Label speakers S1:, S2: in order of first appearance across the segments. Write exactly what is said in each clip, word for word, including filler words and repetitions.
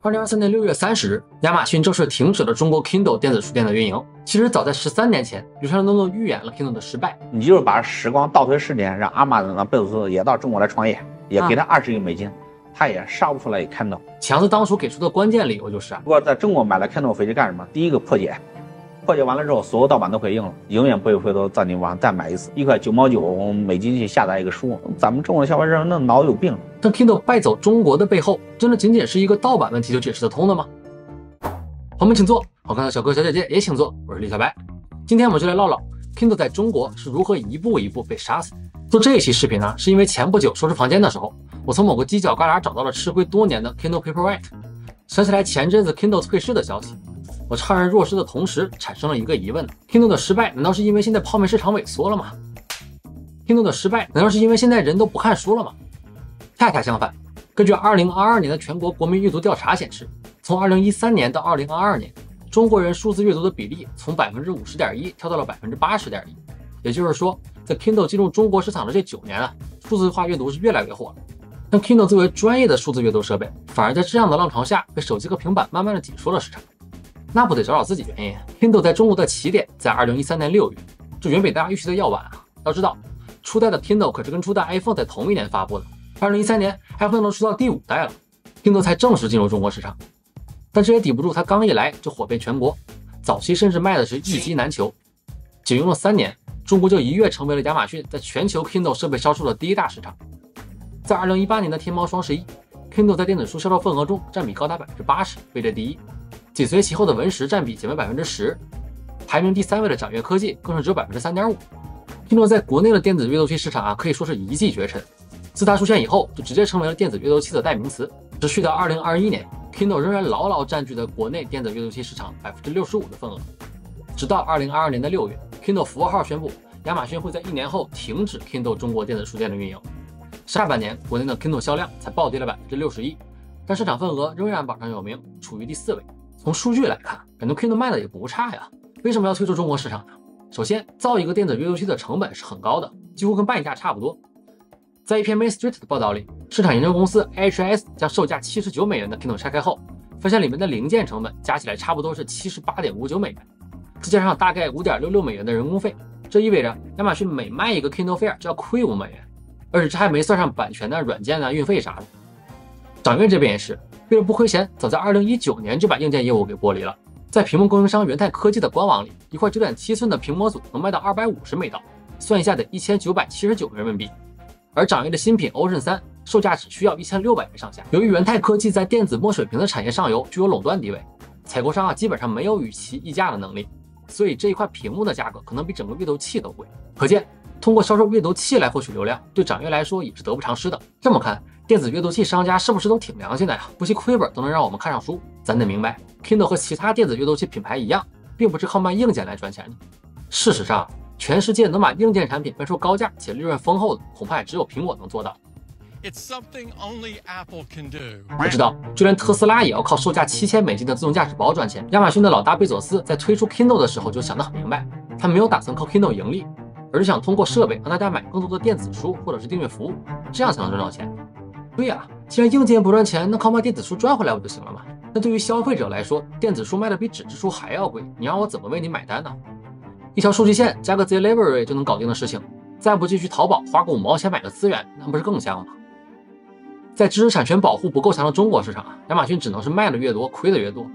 S1: 二零二三年六月三十日，亚马逊正式停止了中国 Kindle 电子书店的运营。其实早在十三年前，刘强东都预演了 Kindle 的失败。
S2: 你就是把时光倒退十年，让阿马逊、贝佐斯也到中国来创业，也给他二十亿美金，啊、他也杀不出来 Kindle。
S1: 强子当初给出的关键理由就是啊，
S2: 如果在中国买了 Kindle 飞机干什么？第一个破解。破解完了之后，所有盗版都可以用了，永远不会回头在你网上再买一次，一块九毛九美金去下载一个书。咱们中国的消费者那脑有病。
S1: 但 Kindle 败走中国的背后，真的仅仅是一个盗版问题就解释得通的吗？朋友们请坐，好看的小哥小姐姐也请坐，我是李小白。今天我们就来唠唠 Kindle 在中国是如何一步一步被杀死。做这一期视频呢，是因为前不久收拾房间的时候，我从某个犄角旮旯找到了吃灰多年的 Kindle Paperwhite， 想起来前阵子 Kindle 退市的消息。我怅然若失的同时，产生了一个疑问 ：Kindle 的失败难道是因为现在泡面市场萎缩了吗 ？Kindle 的失败难道是因为现在人都不看书了吗？恰恰相反，根据二零二二年的全国国民阅读调查显示，从二零一三年到二零二二年，中国人数字阅读的比例从 百分之五十点一 跳到了 百分之八十点一。也就是说，在 Kindle 进入中国市场的这九年啊，数字化阅读是越来越火了。但 Kindle 作为专业的数字阅读设备，反而在这样的浪潮下被手机和平板慢慢的紧缩了市场。那不得找找自己原因 ？Kindle 在中国的起点在二零一三年六月，这远比大家预期的要晚啊！要知道，初代的 Kindle 可是跟初代 iPhone 在同一年发布的。二零一三年 iPhone 都出到第五代了 ，Kindle 才正式进入中国市场。但这也抵不住它刚一来就火遍全国，早期甚至卖的是一机难求。仅用了三年，中国就一跃成为了亚马逊在全球 Kindle 设备销售的第一大市场。在二零一八年的天猫双十一 ，Kindle 在电子书销售份额中占比高达 百分之八十， 位列第一。紧随其后的文石占比减为 百分之十， 排名第三位的掌阅科技更是只有 百分之三点五。Kindle 在国内的电子阅读器市场啊，可以说是一骑绝尘。自它出现以后，就直接成为了电子阅读器的代名词。持续到二零二一年 ，Kindle 仍然牢牢占据着国内电子阅读器市场 百分之六十五 的份额。直到二零二二年的六月 ，Kindle 符号号宣布，亚马逊会在一年后停止 Kindle 中国电子书店的运营。下半年国内的 Kindle 销量才暴跌了 百分之六十一， 但市场份额仍然榜上有名，处于第四位。从数据来看，感觉 Kindle 卖的也不差呀。为什么要退出中国市场呢？首先，造一个电子阅读器的成本是很高的，几乎跟半价差不多。在一篇 Main Street 的报道里，市场研究公司 A H S 将售价七十九美元的 Kindle 拆开后，发现里面的零件成本加起来差不多是 七十八点五九美元，再加上大概 五点六六美元的人工费，这意味着亚马逊每卖一个 Kindle Fire 就要亏五美元，而且这还没算上版权的软件啊、运费啥的。掌阅这边也是。为了不亏钱，早在二零一九年就把硬件业务给剥离了。在屏幕供应商元泰科技的官网里，一块 九点七寸的屏模组能卖到二百五十美刀，算一下得一千九百七十九人民币。而掌阅的新品 Ocean 三售价只需要一千六百元上下。由于元泰科技在电子墨水屏的产业上游具有垄断地位，采购商啊基本上没有与其议价的能力，所以这一块屏幕的价格可能比整个阅读器都贵。可见，通过销售阅读器来获取流量，对掌阅来说也是得不偿失的。这么看，电子阅读器商家是不是都挺良心的呀？不惜亏本都能让我们看上书。咱得明白 ，Kindle 和其他电子阅读器品牌一样，并不是靠卖硬件来赚钱的。事实上，全世界能把硬件产品卖出高价且利润丰厚的，恐怕也只有苹果能做到。
S3: It's something only Apple can do.
S1: 我知道，就连特斯拉也要靠售价七千美金的自动驾驶包赚钱。亚马逊的老大贝佐斯在推出 Kindle 的时候就想得很明白，他没有打算靠 Kindle 盈利，而是想通过设备让大家买更多的电子书或者是订阅服务，这样才能赚到钱。对呀、啊，既然硬件不赚钱，那靠卖电子书赚回来不就行了吗？那对于消费者来说，电子书卖的比纸质书还要贵，你让我怎么为你买单呢？一条数据线加个 delivery 就能搞定的事情，再不继续淘宝花个五毛钱买个资源，那不是更香吗？在知识产权保护不够强的中国市场，亚马逊只能是卖的越多，亏的越多。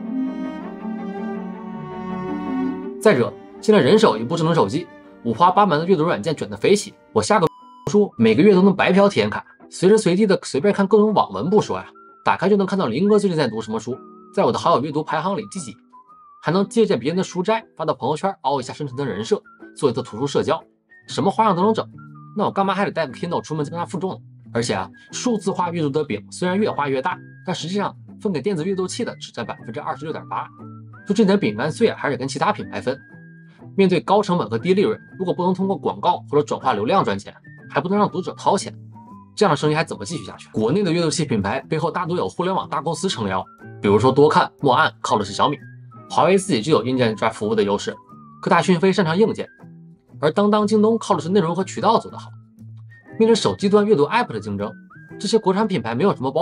S1: 再者，现在人手一部智能手机，五花八门的阅读软件卷得飞起，我下个书每个月都能白嫖体验卡。随时随地的随便看各种网文不说呀，打开就能看到林哥最近在读什么书，在我的好友阅读排行里第几，还能借鉴别人的书摘发到朋友圈，凹一下深沉的人设，做一次图书社交，什么花样都能整。那我干嘛还得带个 Kindle 出门跟他负重呢？而且啊，数字化阅读的饼虽然越画越大，但实际上分给电子阅读器的只占 百分之二十六点八， 就这点饼干碎啊，还是跟其他品牌分。面对高成本和低利润，如果不能通过广告或者转化流量赚钱，还不能让读者掏钱，这样的生意还怎么继续下去？国内的阅读器品牌背后大多有互联网大公司撑腰，比如说多看、墨岸靠的是小米，华为自己就有硬件抓服务的优势，科大讯飞擅长硬件，而当当、京东靠的是内容和渠道做得好。面对手机端阅读 App 的竞争，这些国产品牌没有什么包袱，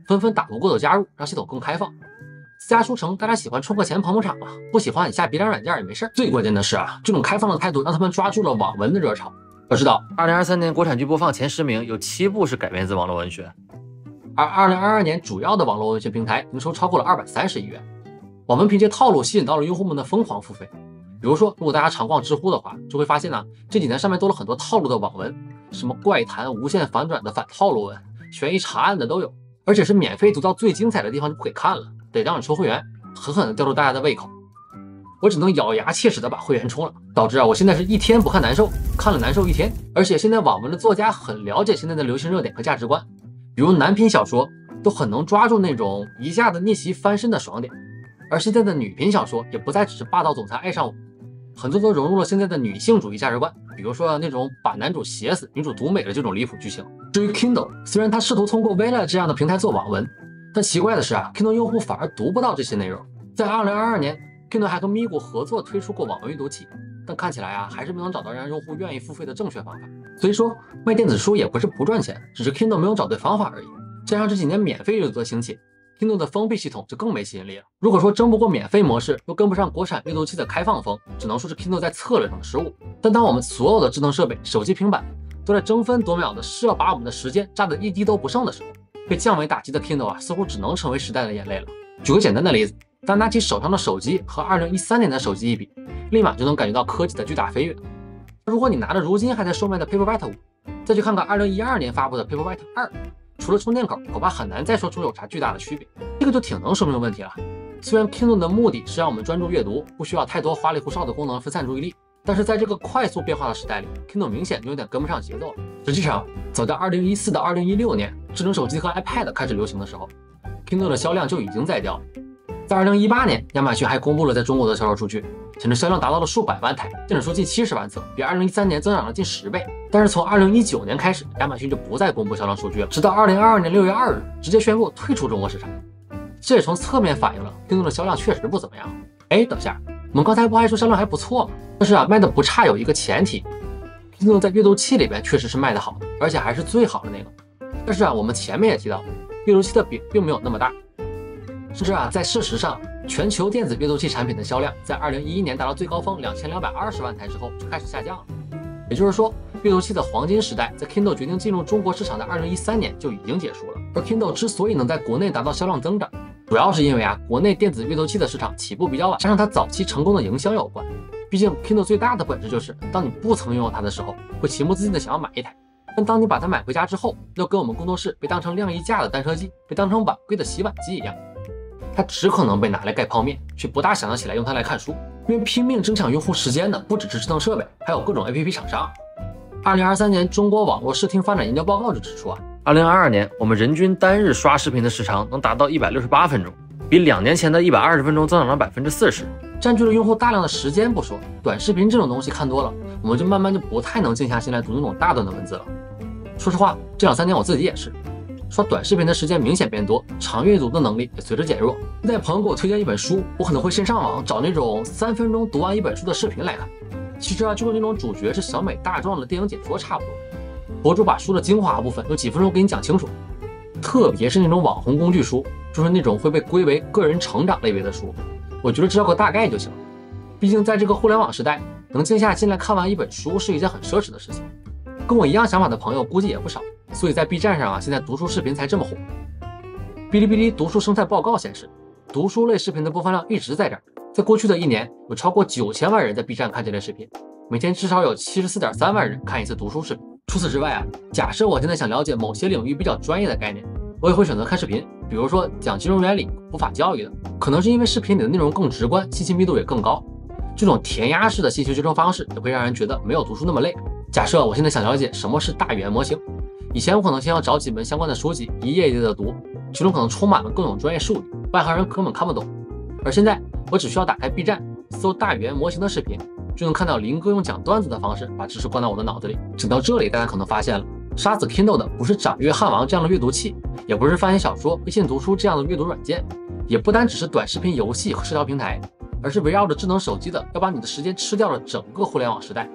S1: 纷纷打不过的加入，让系统更开放。自家书城，大家喜欢充个钱捧捧场嘛，不喜欢你下 B 站软件也没事。最关键的是啊，这种开放的态度让他们抓住了网文的热潮。要知道，二零二三年国产剧播放前十名有七部是改编自网络文学，而二零二二年主要的网络文学平台营收超过了二百三十亿元。网文凭借套路吸引到了用户们的疯狂付费。比如说，如果大家常逛知乎的话，就会发现呢、啊，这几年上面多了很多套路的网文，什么怪谈、无限反转的反套路文、悬疑查案的都有，而且是免费读到最精彩的地方就不给看了，得让你抽会员，狠狠的吊住大家的胃口。我只能咬牙切齿的把会员充了，导致啊我现在是一天不看难受，看了难受一天。而且现在网文的作家很了解现在的流行热点和价值观，比如男频小说都很能抓住那种一下子逆袭翻身的爽点，而现在的女频小说也不再只是霸道总裁爱上我，很多都融入了现在的女性主义价值观，比如说那种把男主写死女主独美的这种离谱剧情。至于 Kindle， 虽然它试图通过 Wella 这样的平台做网文，但奇怪的是啊 Kindle 用户反而读不到这些内容。在二零二二年 Kindle 还和咪咕合作推出过网文阅读器，但看起来啊还是没能找到让用户愿意付费的正确方法。所以说卖电子书也不是不赚钱，只是 Kindle 没有找对方法而已。加上这几年免费阅读的兴起， Kindle 的封闭系统就更没吸引力了。如果说争不过免费模式，又跟不上国产阅读器的开放风，只能说是 Kindle 在策略上的失误。但当我们所有的智能设备、手机、平板都在争分夺秒的是要把我们的时间榨得一滴都不剩的时候，被降维打击的 Kindle 啊，似乎只能成为时代的眼泪了。举个简单的例子，当拿起手上的手机和二零一三年的手机一比，立马就能感觉到科技的巨大飞跃。如果你拿着如今还在售卖的 Paperwhite 五，再去看看二零一二年发布的 Paperwhite 二，除了充电口，恐怕很难再说出有啥巨大的区别。这个就挺能说明问题了。虽然 Kindle 的目的是让我们专注阅读，不需要太多花里胡哨的功能分散注意力，但是在这个快速变化的时代里 ，Kindle 明显就有点跟不上节奏了。实际上，早在二零一四到二零一六年，智能手机和 iPad 开始流行的时候 ，Kindle 的销量就已经在掉了。在二零一八年，亚马逊还公布了在中国的销售数据，显示销量达到了数百万台，电子书近七十万册，比二零一三年增长了近十倍。但是从二零一九年开始，亚马逊就不再公布销量数据了，直到二零二二年六月二日，直接宣布退出中国市场。这也从侧面反映了 Kindle 的销量确实不怎么样。哎，等下，我们刚才不还说销量还不错吗？但是啊，卖的不差有一个前提 ，Kindle 在阅读器里边确实是卖的好的，而且还是最好的那个。但是啊，我们前面也提到，阅读器的饼并没有那么大。甚至啊，在事实上，全球电子阅读器产品的销量在二零一一年达到最高峰两千两百二十万台之后就开始下降了。也就是说，阅读器的黄金时代在 Kindle 决定进入中国市场的二零一三年就已经结束了。而 Kindle 之所以能在国内达到销量增长，主要是因为啊，国内电子阅读器的市场起步比较晚，加上它早期成功的营销有关。毕竟 Kindle 最大的本质就是，当你不曾拥有它的时候，会情不自禁的想要买一台。但当你把它买回家之后，就跟我们工作室被当成晾衣架的单车机，被当成碗柜的洗碗机一样。它只可能被拿来盖泡面，却不大想得起来用它来看书。因为拼命争抢用户时间的不只是智能设备，还有各种 A P P 厂商。二零二三年中国网络视听发展研究报告就指出啊，二零二二年我们人均单日刷视频的时长能达到一百六十八分钟，比两年前的一百二十分钟增长了百分之四十，占据了用户大量的时间不说，短视频这种东西看多了，我们就慢慢就不太能静下心来读那种大段的文字了。说实话，这两三年我自己也是。刷短视频的时间明显变多，长阅读的能力也随之减弱。现在朋友给我推荐一本书，我可能会先上网找那种三分钟读完一本书的视频来看。其实啊，就跟那种主角是小美大壮的电影解说差不多，博主把书的精华部分用几分钟给你讲清楚。特别是那种网红工具书，就是那种会被归为个人成长类别的书，我觉得知道个大概就行了。毕竟在这个互联网时代，能静下心来看完一本书是一件很奢侈的事情。跟我一样想法的朋友估计也不少，所以在 B 站上啊，现在读书视频才这么火。哔哩哔哩读书生态报告显示，读书类视频的播放量一直在这儿，在过去的一年，有超过九千万人在 B 站看这类视频，每天至少有七十四点三万人看一次读书视频。除此之外啊，假设我现在想了解某些领域比较专业的概念，我也会选择看视频，比如说讲金融原理、普法教育的，可能是因为视频里的内容更直观，信息密度也更高。这种填鸭式的信息追踪方式也会让人觉得没有读书那么累。假设我现在想了解什么是大语言模型，以前我可能先要找几本相关的书籍，一页一页的读，其中可能充满了各种专业术语，外行人根本看不懂。而现在我只需要打开 B 站，搜大语言模型的视频，就能看到林哥用讲段子的方式把知识灌到我的脑子里。讲到这里，大家可能发现了，杀死 Kindle 的不是掌阅汉王这样的阅读器，也不是翻译小说、微信读书这样的阅读软件，也不单只是短视频、游戏和社交平台，而是围绕着智能手机的要把你的时间吃掉的整个互联网时代。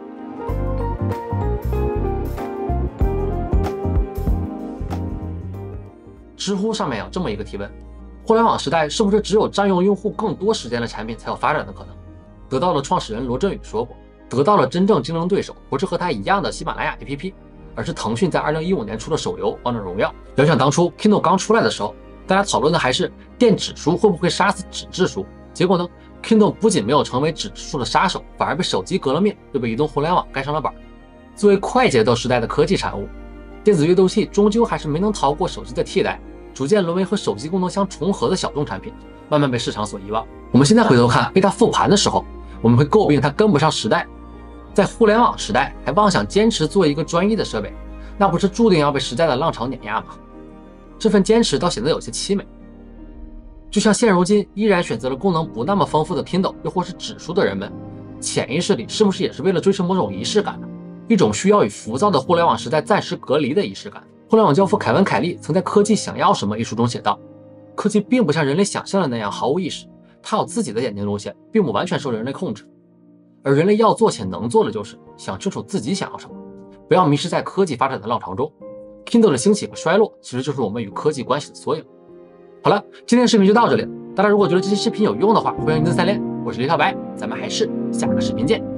S1: 知乎上面有这么一个提问：互联网时代是不是只有占用用户更多时间的产品才有发展的可能？得到了创始人罗振宇说过，得到了真正竞争对手不是和他一样的喜马拉雅 A P P， 而是腾讯在二零一五年出的手游《王者荣耀》。遥想当初 Kindle 刚出来的时候，大家讨论的还是电子书会不会杀死纸质书，结果呢 Kindle 不仅没有成为纸质书的杀手，反而被手机革了命，又被移动互联网盖上了板。作为快节奏时代的科技产物，电子阅读器终究还是没能逃过手机的替代，逐渐沦为和手机功能相重合的小众产品，慢慢被市场所遗忘。我们现在回头看，被它复盘的时候，我们会诟病它跟不上时代，在互联网时代还妄想坚持做一个专一的设备，那不是注定要被时代的浪潮碾压吗？这份坚持倒显得有些凄美。就像现如今依然选择了功能不那么丰富的 Kindle 又或是纸书的人们，潜意识里是不是也是为了追求某种仪式感呢？一种需要与浮躁的互联网时代暂时隔离的仪式感。互联网教父凯文·凯利曾在《科技想要什么》一书中写道，科技并不像人类想象的那样毫无意识，它有自己的演进路线，并不完全受人类控制。而人类要做且能做的就是想清楚自己想要什么，不要迷失在科技发展的浪潮中。Kindle 的兴起和衰落其实就是我们与科技关系的缩影。好了，今天的视频就到这里了。大家如果觉得这期视频有用的话，欢迎您的三连。我是李小白，咱们还是下个视频见。